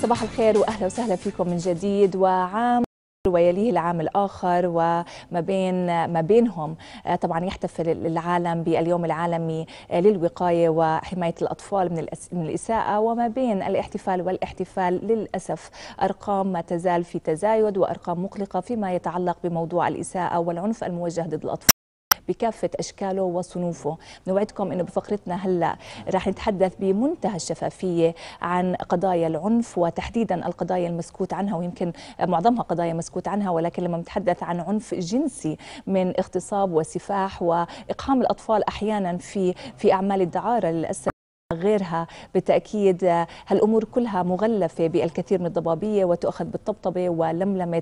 صباح الخير واهلا وسهلا فيكم من جديد. وعام ويليه العام الآخر وما بينهم طبعا يحتفل العالم باليوم العالمي للوقاية وحماية الأطفال من الإساءة، وما بين الاحتفال والاحتفال للأسف أرقام ما تزال في تزايد وأرقام مقلقة فيما يتعلق بموضوع الإساءة والعنف الموجه ضد الأطفال بكافة أشكاله وصنوفه. نوعدكم أنه بفقرتنا هلأ راح نتحدث بمنتهى الشفافية عن قضايا العنف، وتحديدا القضايا المسكوت عنها، ويمكن معظمها قضايا مسكوت عنها، ولكن لما نتحدث عن عنف جنسي من اغتصاب وسفاح وإقحام الأطفال أحيانا في أعمال الدعارة للأسف غيرها، بالتأكيد هالأمور كلها مغلفة بالكثير من الضبابية وتؤخذ بالطبطبة ولملمة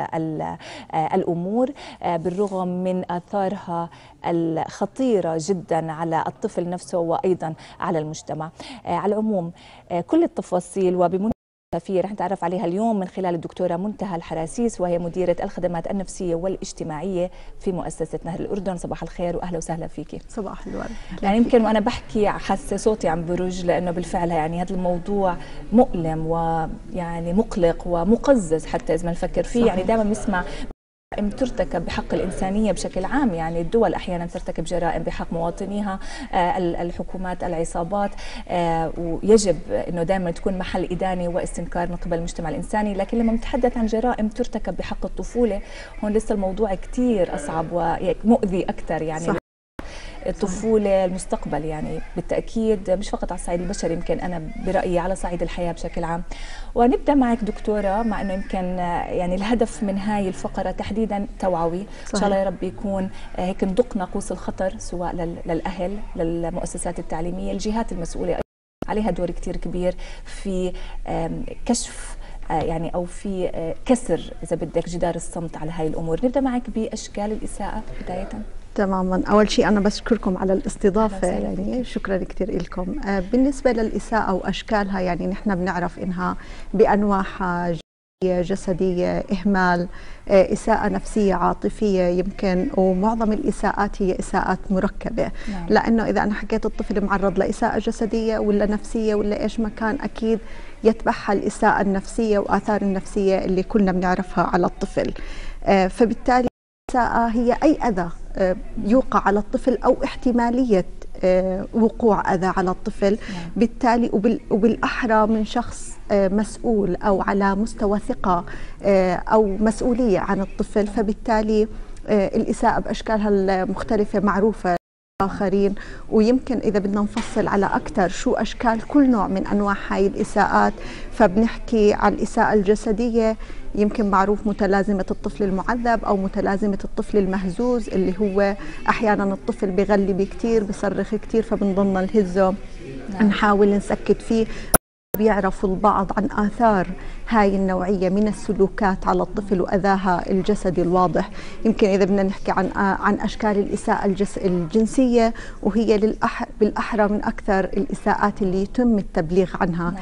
الأمور بالرغم من آثارها الخطيرة جدا على الطفل نفسه وأيضا على المجتمع. على العموم كل التفاصيل وبمنتهى الشفافية رح نتعرف عليها اليوم من خلال الدكتورة منتهى الحراسيس، وهي مديرة الخدمات النفسية والاجتماعية في مؤسسة نهر الأردن. صباح الخير وأهلا وسهلا فيكي. صباح الورد. يعني يمكن وأنا بحكي حاسة صوتي عم برج، لأنه بالفعل يعني هذا الموضوع مؤلم ويعني مقلق ومقزز حتى إذا ما نفكر فيه. يعني دائما بنسمع جرائم ترتكب بحق الإنسانية بشكل عام، يعني الدول أحيانا ترتكب جرائم بحق مواطنيها، الحكومات، العصابات، ويجب أنه دائما تكون محل إدانة واستنكار من قبل المجتمع الإنساني. لكن لما نتحدث عن جرائم ترتكب بحق الطفولة هون لسه الموضوع كتير أصعب ومؤذي أكثر. يعني صح. الطفولة المستقبل يعني بالتأكيد مش فقط على الصعيد البشري، يمكن أنا برأيي على صعيد الحياة بشكل عام. ونبدأ معك دكتورة، مع أنه يمكن يعني الهدف من هاي الفقرة تحديدا توعوي. صحيح. إن شاء الله يا رب يكون هيك ندق ناقوس الخطر سواء للأهل، للمؤسسات التعليمية، الجهات المسؤولة عليها دور كتير كبير في كشف يعني أو في كسر إذا بدك جدار الصمت على هاي الأمور. نبدأ معك بأشكال الإساءة بداية. تماما. أول شيء أنا بشكركم على الاستضافة، يعني شكرا كثير لكم. بالنسبة للإساءة وأشكالها، يعني نحن بنعرف إنها بأنواعها: جسدية، إهمال، إساءة نفسية، عاطفية يمكن، ومعظم الإساءات هي إساءات مركبة. نعم. لأنه إذا أنا حكيت الطفل معرض لإساءة جسدية ولا نفسية ولا إيش ما كان، أكيد يتبعها الإساءة النفسية وآثار النفسية اللي كلنا بنعرفها على الطفل. فبالتالي الإساءة هي أي أذى يوقع على الطفل أو احتمالية وقوع أذى على الطفل. بالتالي وبالأحرى من شخص مسؤول أو على مستوى ثقة أو مسؤولية عن الطفل. فبالتالي الإساءة بأشكالها المختلفة معروفة آخرين، ويمكن إذا بدنا نفصل على أكثر شو أشكال كل نوع من أنواع هاي الإساءات، فبنحكي عن الإساءة الجسدية. يمكن معروف متلازمة الطفل المعذب أو متلازمة الطفل المهزوز، اللي هو أحيانا الطفل بغلي كتير، بصرخ كتير، فبنضلنا نهزه. نعم. نحاول نسكت فيه. بيعرفوا البعض عن آثار هاي النوعية من السلوكات على الطفل وأذاها الجسدي الواضح. يمكن إذا بدنا نحكي عن أشكال الإساءة الجنسية، وهي بالأحرى من أكثر الإساءات اللي يتم التبليغ عنها.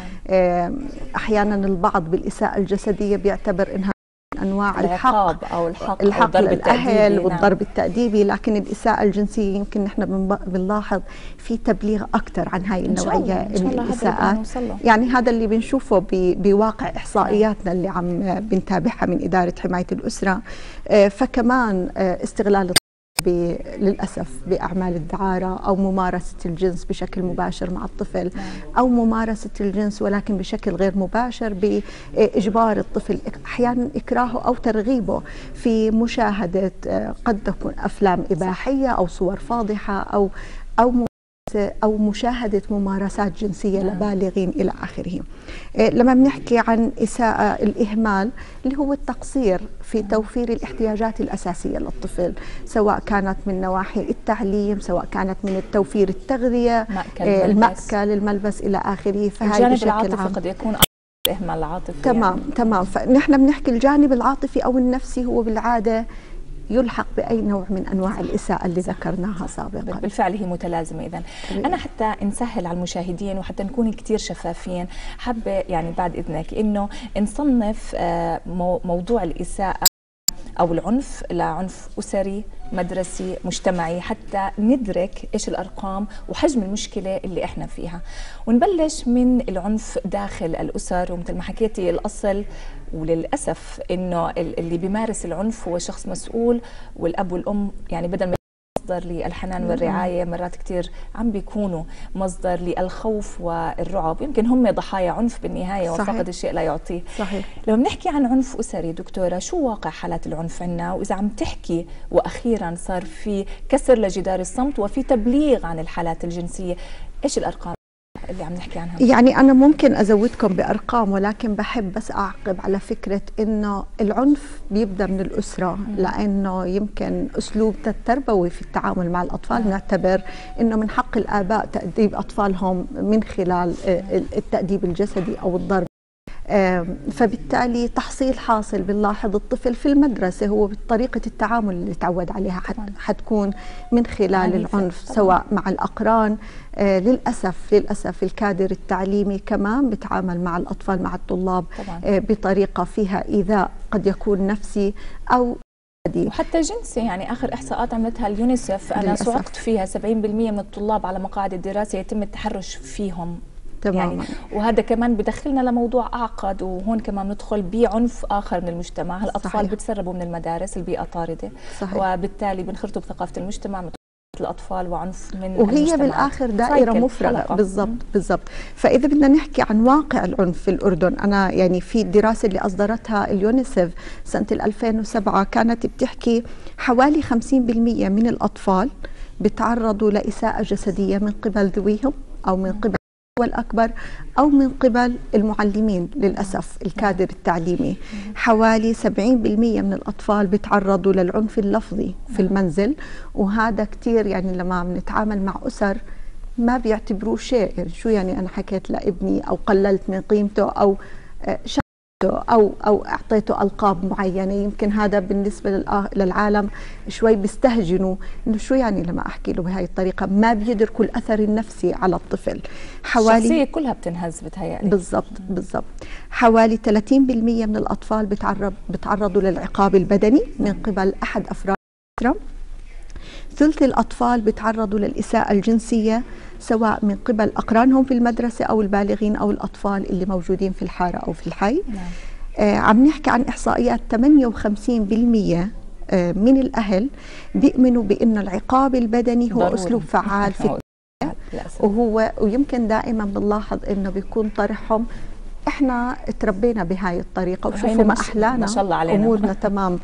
أحيانا البعض بالإساءة الجسدية بيعتبر إنها أنواع الحق أو الحق للأهل والضرب التأديبي، لكن الإساءة الجنسية يمكن نحن بنلاحظ في تبليغ أكثر عن هاي النوعية من الإساءات. يعني هذا اللي بنشوفه بواقع إحصائياتنا اللي عم بنتابعها من إدارة حماية الأسرة. فكمان استغلال للأسف بأعمال الدعارة أو ممارسة الجنس بشكل مباشر مع الطفل، أو ممارسة الجنس ولكن بشكل غير مباشر بإجبار الطفل، أحيانا إكراهه أو ترغيبه في مشاهدة قد تكون أفلام إباحية أو صور فاضحة أو مشاهدة ممارسات جنسية لبالغين إلى آخره. لما بنحكي عن إساءة الإهمال، اللي هو التقصير في توفير الاحتياجات الأساسية للطفل، سواء كانت من نواحي التعليم، سواء كانت من توفير التغذية، المأكل، الملبس إلى آخره. فهي الجانب العاطفي قد يكون الإهمال العاطفي. تمام. يعني. تمام. فنحن بنحكي الجانب العاطفي أو النفسي هو بالعادة يلحق بأي نوع من أنواع الإساءة اللي ذكرناها سابقا. بالفعل هي متلازمة. إذن أنا حتى نسهل على المشاهدين وحتى نكون كتير شفافين، حابة يعني بعد إذنك إنه نصنف موضوع الإساءة أو العنف لعنف أسري مدرسي مجتمعي، حتى ندرك إيش الأرقام وحجم المشكلة اللي إحنا فيها. ونبلش من العنف داخل الأسر، ومثل ما حكيتي الأصل وللأسف إنه اللي بيمارس العنف هو شخص مسؤول، والأب والأم يعني بدل ما مصدر للحنان والرعاية مرات كتير عم بيكونوا مصدر للخوف والرعب، يمكن هم ضحايا عنف بالنهاية. صحيح. وفقد الشيء لا يعطيه. صحيح. لما بنحكي عن عنف أسري دكتورة، شو واقع حالات العنف عندنا؟ وإذا عم تحكي وأخيرا صار في كسر لجدار الصمت وفي تبليغ عن الحالات الجنسية، إيش الأرقام اللي عم نحكي عنها؟ يعني أنا ممكن أزودكم بأرقام، ولكن بحب بس أعقب على فكرة إنه العنف بيبدأ من الأسرة، لأنه يمكن أسلوب التربوي في التعامل مع الأطفال نعتبر إنه من حق الآباء تأديب أطفالهم من خلال التأديب الجسدي أو الضرب. فبالتالي تحصيل حاصل بنلاحظ الطفل في المدرسة هو بطريقة التعامل اللي تعود عليها حتكون من خلال العنف سواء مع الأقران. للأسف الكادر التعليمي كمان بتعامل مع الأطفال مع الطلاب بطريقة فيها إيذاء قد يكون نفسي أو وحتى جنسي. يعني آخر إحصاءات عملتها اليونيسف أنا صعقت فيها 70% من الطلاب على مقاعد الدراسة يتم التحرش فيهم. تماما. يعني وهذا كمان بدخلنا لموضوع أعقد، وهون كمان ندخل بعنف آخر من المجتمع. الأطفال بتسربوا من المدارس، البيئة طاردة. صحيح. وبالتالي بنخرطوا بثقافة المجتمع الأطفال وعنف من وهي المجتمع. بالآخر دائرة مفرغة. بالضبط. فإذا بدنا نحكي عن واقع العنف في الأردن، أنا يعني في الدراسة اللي أصدرتها اليونيسف سنة 2007 كانت بتحكي حوالي 50% من الأطفال بتعرضوا لإساءة جسدية من قبل ذويهم أو من قبل والأكبر أو من قبل المعلمين. للأسف الكادر التعليمي حوالي 70% من الأطفال بيتعرضوا للعنف اللفظي في المنزل، وهذا كتير يعني لما عم نتعامل مع أسر ما بيعتبروه شيء. يعني شو يعني أنا حكيت لابني أو قللت من قيمته أو أو أعطيته ألقاب معينة، يمكن هذا بالنسبة للعالم شوي بيستهجنوا إنه شو يعني لما أحكي له بهاي الطريقة، ما بيدركوا الأثر النفسي على الطفل. حوالي الشخصية كلها بتنهز بتهيألي. بالضبط. حوالي 30% من الأطفال بتعرضوا للعقاب البدني من قبل أحد أفراد الأسرة. ثلث الأطفال بتعرضوا للإساءة الجنسية سواء من قبل أقرانهم في المدرسة أو البالغين أو الأطفال اللي موجودين في الحارة أو في الحي. عم نحكي عن إحصائيات 58% من الأهل بيؤمنوا بأن العقاب البدني هو أسلوب فعال في ويمكن دائما بنلاحظ أنه بيكون طرحهم احنا تربينا بهاي الطريقه وشوفوا ما احلانا ما شاء الله علينا امورنا تمام.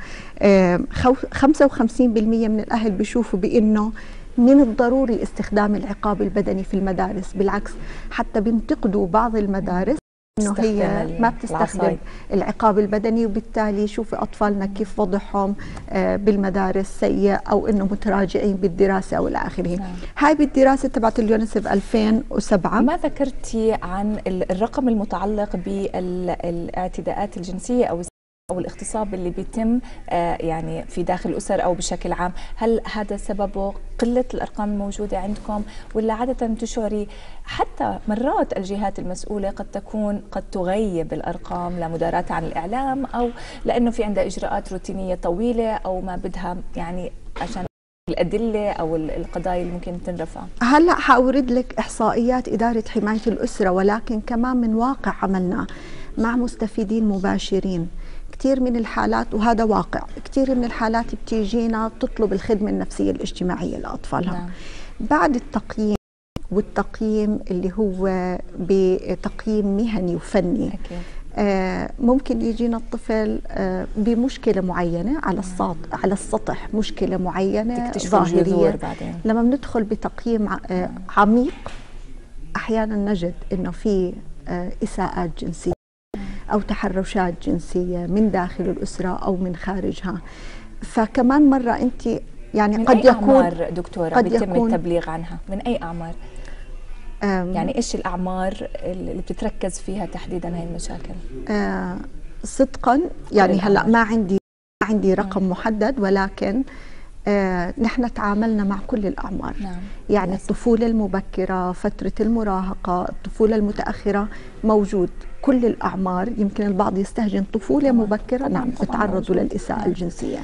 55% من الاهل بيشوفوا بانه من الضروري استخدام العقاب البدني في المدارس، بالعكس حتى بينتقدوا بعض المدارس انه هي ما بتستخدم العقاب البدني، وبالتالي شوفوا اطفالنا كيف وضعهم بالمدارس سيء او انه متراجعين بالدراسه او الى اخره. هاي بالدراسه تبعت اليونيسف 2007. ما ذكرتي عن الرقم المتعلق بالاعتداءات الجنسيه او الاغتصاب اللي بيتم يعني في داخل الاسر او بشكل عام، هل هذا سببه قله الارقام الموجوده عندكم، ولا عاده تشعري حتى مرات الجهات المسؤوله قد تغيب الارقام لمداراة عن الاعلام، او لانه في عندها اجراءات روتينيه طويله، او ما بدها يعني عشان الأدلة أو القضايا اللي ممكن تنرفع؟ هلأ حأورد لك إحصائيات إدارة حماية الأسرة، ولكن كمان من واقع عملنا مع مستفيدين مباشرين. كثير من الحالات، وهذا واقع، كثير من الحالات بتيجينا تطلب الخدمة النفسية الاجتماعية لأطفالها. بعد التقييم، والتقييم اللي هو بتقييم مهني وفني، ممكن يجينا الطفل بمشكلة معينة على السطح، مشكلة معينة ظاهرية. لما بندخل بتقييم عميق أحيانا نجد إنه في إساءات جنسية أو تحرشات جنسية من داخل الأسرة أو من خارجها. فكمان مرة أنت يعني من قد أي يكون أعمار دكتورة بيتم التبليغ عنها؟ من أي أعمار؟ يعني إيش الأعمار اللي بتتركز فيها تحديدا هاي المشاكل؟ صدقا يعني هلأ ما عندي رقم محدد، ولكن نحن تعاملنا مع كل الأعمار. نعم. يعني الطفولة المبكرة، فترة المراهقة، الطفولة المتأخرة، موجود كل الأعمار. يمكن البعض يستهجن طفولة مبكرة، نعم تعرضوا للإساءة الجنسية.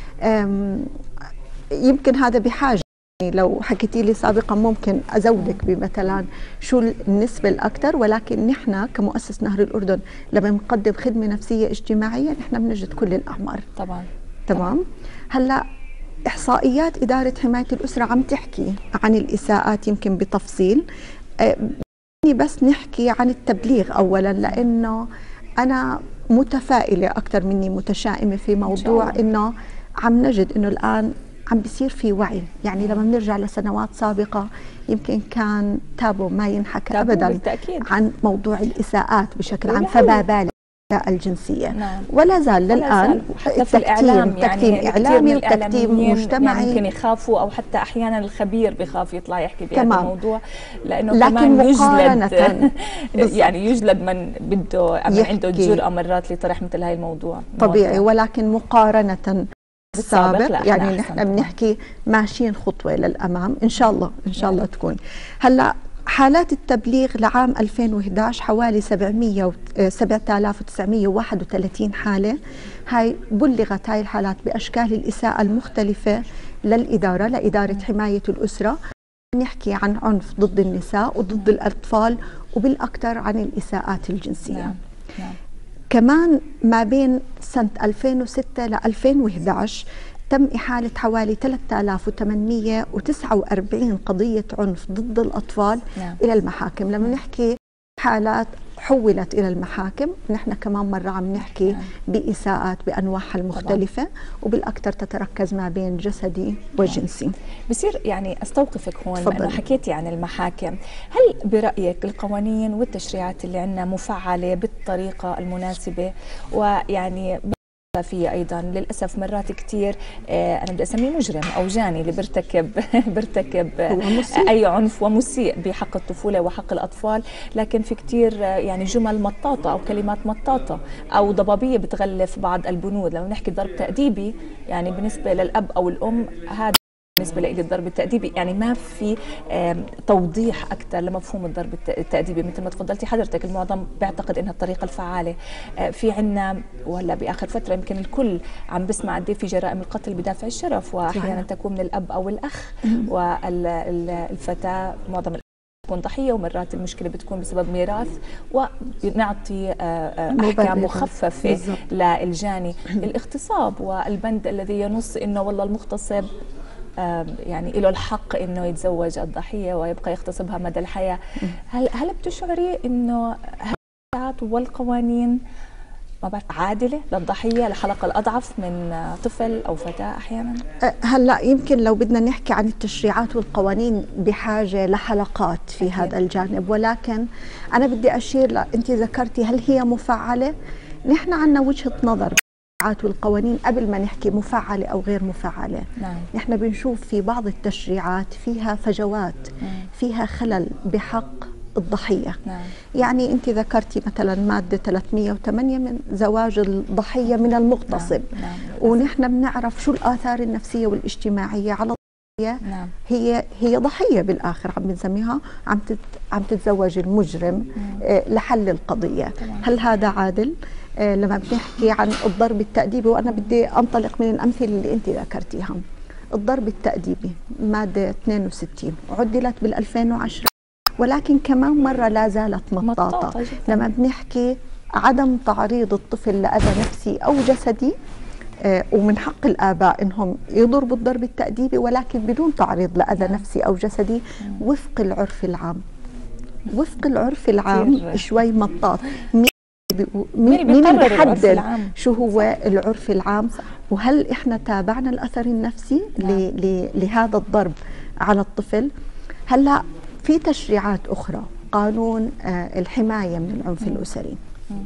يمكن هذا بحاجة، لو حكيتي لي سابقا ممكن أزودك بمثلا شو النسبة الأكثر، ولكن نحن كمؤسس نهر الأردن لما نقدم خدمة نفسية اجتماعية نحن بنجد كل الأعمار. طبعا. تمام. هلا إحصائيات إدارة حماية الأسرة عم تحكي عن الإساءات يمكن بتفصيل، بس نحكي عن التبليغ أولا، لأنه أنا متفائلة أكثر مني متشائمة في موضوع إنه عم نجد إنه الآن عم بيصير في وعي. يعني لما بنرجع لسنوات سابقة يمكن كان تابو ما ينحكى أبدا بالتأكيد عن موضوع الإساءات بشكل عام، فما بالك الجنسية. نعم. ولا زال للآن حتى في الإعلام، تكتيم إعلامي وتكتيم مجتمعي، يعني ممكن يخافوا، أو حتى أحيانا الخبير بخاف يطلع يحكي بهذا الموضوع، لأنه لكن كمان مقارنة يعني يجلد من بده، من عنده الجرأة مرات لطرح مثل هاي الموضوع طبيعي. ولكن مقارنة السابق يعني نحن بنحكي ماشيين خطوة للأمام إن شاء الله، إن شاء الله تكون. هلأ حالات التبليغ لعام 2011 حوالي 7931 حالة. هاي بلغت هاي الحالات بأشكال الإساءة المختلفة للإدارة، لإدارة حماية الأسرة. نحكي عن عنف ضد النساء وضد الأطفال، وبالأكثر عن الإساءات الجنسية. نعم. نعم. كمان ما بين سنة 2006 ل 2011 تم إحالة حوالي 3849 قضية عنف ضد الأطفال نعم. إلى المحاكم. لما نحكي حالات حولت إلى المحاكم، نحن كمان مرة عم نحكي نعم. بإساءات بأنواعها المختلفة طبعا. وبالأكثر تتركز ما بين جسدي وجنسي. بصير يعني أستوقفك هون لأنه حكيتي عن المحاكم، هل برأيك القوانين والتشريعات اللي عندنا مفعلة بالطريقة المناسبة؟ ويعني فيه أيضا للأسف مرات كتير أنا بدي أسميه مجرم أو جاني اللي بيرتكب أي عنف ومسيء بحق الطفولة وحق الأطفال، لكن في كتير يعني جمل مطاطة أو كلمات مطاطة أو ضبابية بتغلف بعض البنود. لو نحكي ضرب تأديبي، يعني بالنسبة للأب أو الأم هذا بالنسبة لي الضرب التأديبي يعني ما في توضيح أكثر لمفهوم الضرب التأديبي. مثل ما تفضلتي حضرتك المعظم بيعتقد إنها الطريقة الفعالة. في عنا وهلا بآخر فترة يمكن الكل عم بسمع قد في جرائم القتل بدافع الشرف، وأحيانا تكون من الأب أو الأخ، والفتاة معظم تكون ضحية، ومرات المشكلة بتكون بسبب ميراث، ونعطي أحكام مخففة بالزبط. للجاني. الاغتصاب والبند الذي ينص إنه والله المغتصب يعني له الحق انه يتزوج الضحيه ويبقى يغتصبها مدى الحياه. هل بتشعري انه الشريعات والقوانين ما بعرف عادله للضحيه لحلقه الاضعف من طفل او فتاه احيانا؟ هلا يمكن لو بدنا نحكي عن التشريعات والقوانين بحاجه لحلقات في هذا الجانب، ولكن انا بدي اشير انت ذكرتي هل هي مفعله؟ نحن عندنا وجهه نظر والقوانين قبل ما نحكي مفعلة أو غير مفعلة. نعم. نحن بنشوف في بعض التشريعات فيها فجوات، فيها خلل بحق الضحية. نعم. يعني أنت ذكرتي مثلا مادة 308 من زواج الضحية من المغتصب. نعم. ونحن بنعرف شو الآثار النفسية والاجتماعية على الضحية. نعم. هي ضحية بالآخر عم بنسميها، عم تتزوج المجرم لحل القضية. طبعا. هل هذا عادل؟ لما بنحكي عن الضرب التأديبي، وأنا بدي أنطلق من الأمثلة اللي أنت ذكرتيها. الضرب التأديبي مادة 62 عدلت بال2010، ولكن كمان مرة لا زالت مطاطة. لما بنحكي عدم تعريض الطفل لأذى نفسي أو جسدي، ومن حق الآباء إنهم يضربوا الضرب التأديبي ولكن بدون تعريض لأذى نفسي أو جسدي وفق العرف العام. وفق العرف العام شوي مطاط. مين بيحدد شو هو العرف العام؟ وهل احنا تابعنا الاثر النفسي لهذا الضرب على الطفل؟ هلا في تشريعات اخرى، قانون الحمايه من العنف الاسري.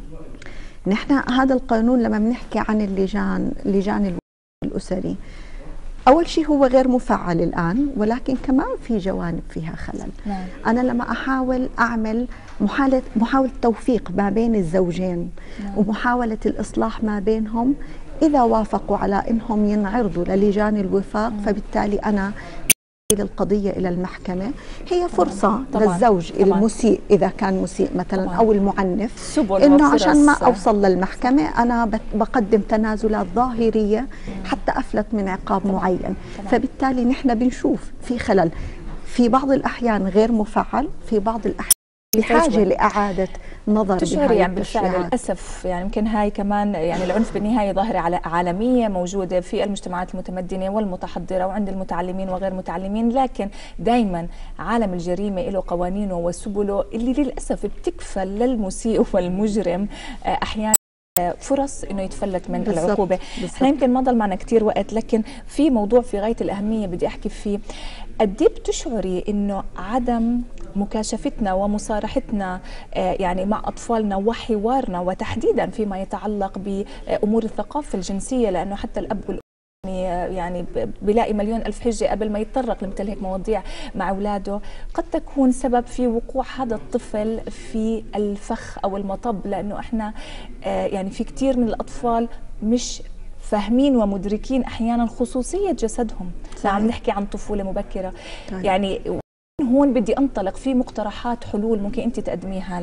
نحن هذا القانون لما بنحكي عن لجان الاسري، أول شيء هو غير مفعل الآن، ولكن كمان في جوانب فيها خلل. نعم. أنا لما أحاول أعمل محاولة توفيق ما بين الزوجين، نعم. ومحاولة الإصلاح ما بينهم، إذا وافقوا على أنهم ينعرضوا للجان الوفاق، فبالتالي أنا القضية إلى المحكمة. هي فرصة للزوج المسيء إذا كان مسيء مثلا أو المعنف، إنه عشان ما أوصل للمحكمة أنا بقدم تنازلات ظاهرية حتى أفلت من عقاب معين. فبالتالي نحن بنشوف في خلل في بعض الأحيان غير مفعل، في بعض الأحيان بحاجة لإعادة نظر. تشعري يعني بالفعل للأسف يعني يمكن هاي كمان يعني العنف بالنهاية ظاهرة عالمية موجودة في المجتمعات المتمدنة والمتحضرة وعند المتعلمين وغير المتعلمين، لكن دائما عالم الجريمة له قوانينه وسبله اللي للأسف بتكفل للمسيء والمجرم أحيانا فرص انه يتفلت من العقوبه. احنا يمكن ما ضل معنا كثير وقت، لكن في موضوع في غايه الاهميه بدي احكي فيه. قد ايه بتشعري انه عدم مكاشفتنا ومصارحتنا يعني مع اطفالنا وحوارنا وتحديدا فيما يتعلق بامور الثقافه الجنسيه، لانه حتى الاب والام يعني بلاقي مليون ألف حجة قبل ما يتطرق لمثل هيك مواضيع مع أولاده، قد تكون سبب في وقوع هذا الطفل في الفخ أو المطب، لأنه إحنا يعني في كثير من الأطفال مش فاهمين ومدركين أحيانا خصوصية جسدهم. عم نحكي عن طفولة مبكرة. يعني هون بدي أنطلق في مقترحات حلول ممكن أنت تقدميها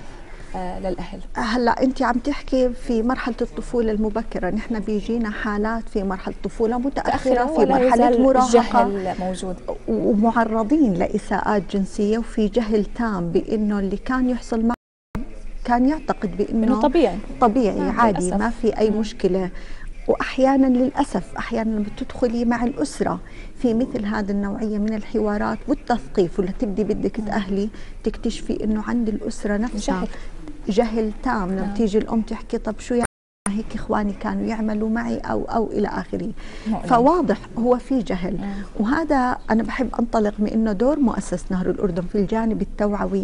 للأهل. هلا أنت عم تحكي في مرحلة الطفولة المبكرة، نحن بيجينا حالات في مرحلة طفولة متأخرة، في مرحلة مراهقة موجود ومعرضين لإساءات جنسية، وفي جهل تام بأنه اللي كان يحصل معه كان يعتقد بأنه طبيعي عادي ما في أي مشكلة. وأحيانا للأسف أحيانا لما تدخلي مع الأسرة في مثل هذه النوعية من الحوارات والتثقيف ولا تبدي بدك تأهلي، تكتشفي أنه عند الأسرة نفسها جهل تام. لما تيجي الأم تحكي طب شو يعني هيك إخواني كانوا يعملوا معي أو إلى آخره. فواضح هو في جهل. وهذا أنا بحب أنطلق من أنه دور مؤسسة نهر الأردن في الجانب التوعوي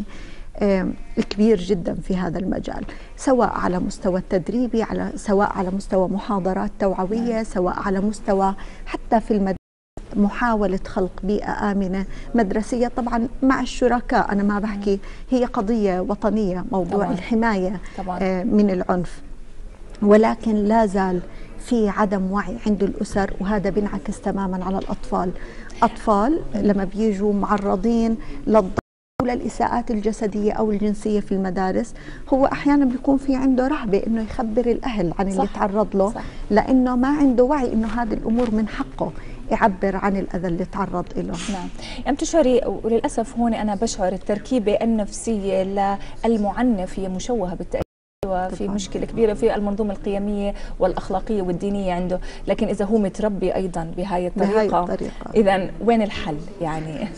كبير جدا في هذا المجال، سواء على مستوى التدريبي، سواء على مستوى محاضرات توعوية، سواء على مستوى حتى في المدرسة محاولة خلق بيئة آمنة مدرسية. طبعا مع الشركاء، أنا ما بحكي، هي قضية وطنية موضوع الحماية من العنف، ولكن لا زال في عدم وعي عند الأسر، وهذا بينعكس تماما على الأطفال. أطفال لما بيجوا معرضين للإساءات الجسدية أو الجنسية في المدارس، هو أحيانا بيكون في عنده رهبة إنه يخبر الأهل عن اللي تعرض له، لأنه ما عنده وعي إنه هذه الأمور من حقه يعبر عن الأذى اللي تعرض له. نعم. يعني تشعري، وللأسف هون أنا بشعر التركيبة النفسية للمعنف هي مشوهة بالتأكيد، وفي مشكلة كبيرة في المنظومة القيمية والأخلاقية والدينية عنده، لكن إذا هو متربي أيضا بهاي الطريقة إذا وين الحل يعني؟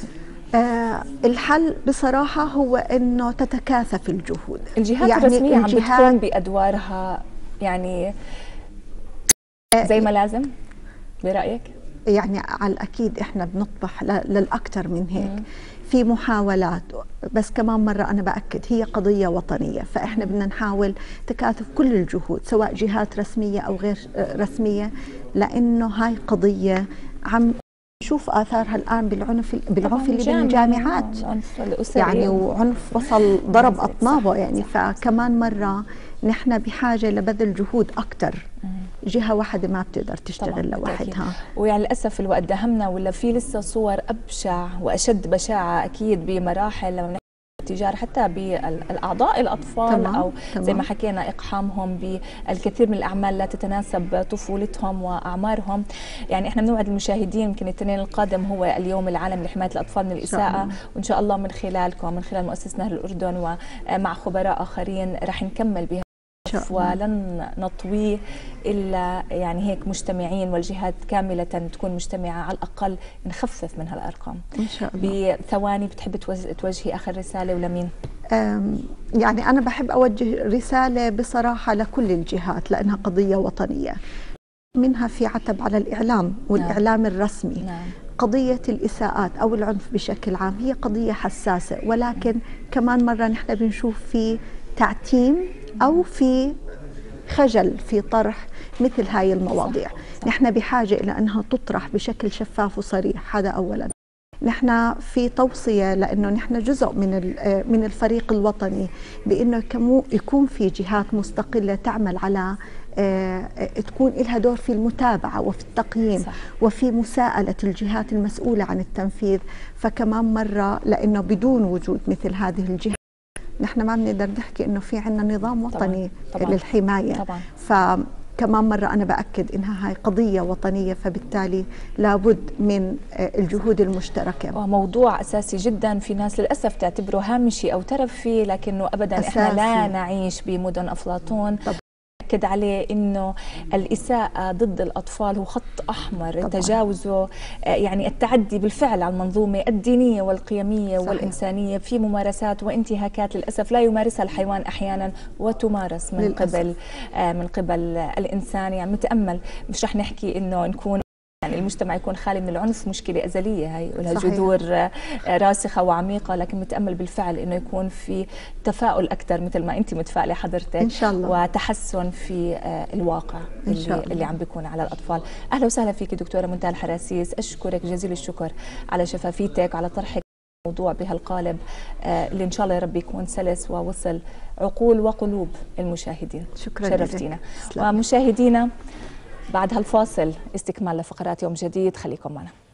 الحل بصراحة هو أنه تتكاثف الجهود. الجهات يعني الرسمية عم بتقوم بأدوارها يعني زي ما لازم برأيك؟ يعني على الأكيد إحنا بنطمح للأكثر من هيك. في محاولات، بس كمان مرة أنا بأكد هي قضية وطنية، فإحنا بدنا نحاول تكاثف كل الجهود سواء جهات رسمية أو غير رسمية، لأنه هاي قضية عم نشوف آثارها الآن بالعنف اللي بالجامعات يعني، وعنف وصل ضرب أطنابه يعني. فكمان مرة نحن بحاجة لبذل جهود أكثر. جهة واحدة ما بتقدر تشتغل لوحدها، ويعني للأسف الوقت دهمنا، ولا في لسه صور أبشع وأشد بشاعة أكيد بمراحل لما بنحكي التجارة حتى بالأعضاء الأطفال أو زي ما حكينا إقحامهم بالكثير من الأعمال لا تتناسب طفولتهم وأعمارهم. يعني إحنا بنوعد المشاهدين يمكن الاثنين القادم هو اليوم العالمي لحماية الأطفال من الإساءة، وإن شاء الله من خلالكم من خلال مؤسسة نهر الأردن ومع خبراء آخرين رح نكمل بها ولن نطويه إلا يعني هيك مجتمعين، والجهات كاملة تكون مجتمعة على الأقل نخفف من هالأرقام إن شاء الله. بثواني بتحب توجهي آخر رسالة ولمين؟ يعني أنا بحب أوجه رسالة بصراحة لكل الجهات لأنها قضية وطنية، منها في عتب على الإعلام والإعلام الرسمي. قضية الإساءات أو العنف بشكل عام هي قضية حساسة، ولكن كمان مرة نحن بنشوف في تعتيم أو في خجل في طرح مثل هاي المواضيع. نحن بحاجة إلى أنها تطرح بشكل شفاف وصريح، هذا أولا. نحن في توصية لأنه نحن جزء من الفريق الوطني بأنه يكون في جهات مستقلة تعمل على تكون لها دور في المتابعة وفي التقييم صح. وفي مساءلة الجهات المسؤولة عن التنفيذ. فكمان مرة لأنه بدون وجود مثل هذه الجهات نحن ما بنقدر نحكي إنه في عندنا نظام وطني طبعاً. للحماية. طبعاً. كمان مرة أنا بأكد إنها هاي قضية وطنية، فبالتالي لابد من الجهود المشتركة. وموضوع أساسي جدا، في ناس للأسف تعتبره هامشي أو ترفي، لكنه أبدا أساسي. إحنا لا نعيش بمدن أفلاطون. أكد عليه إنه الإساءة ضد الأطفال هو خط أحمر طبعاً. تجاوزه يعني التعدي بالفعل على المنظومة الدينية والقيمية صحيح. والإنسانية في ممارسات وانتهاكات للأسف لا يمارسها الحيوان أحيانا وتمارس من قبل الإنسان. يعني متأمل، مش رح نحكي إنه نكون يعني المجتمع يكون خالي من العنف، مشكلة أزلية هي ولها جذور راسخة وعميقة، لكن متأمل بالفعل إنه يكون في تفاؤل أكثر مثل ما أنت متفائلة حضرتك إن شاء الله، وتحسن في الواقع اللي عم بيكون على الأطفال. أهلا وسهلا فيك دكتورة منتهى الحراسيس، أشكرك جزيل الشكر على شفافيتك على طرحك موضوع بهالقالب اللي إن شاء الله يا رب يكون سلس ووصل عقول وقلوب المشاهدين. شكرا، شرفتينا. ومشاهدينا بعد هالفاصل استكمال لفقرات يوم جديد، خليكم معنا.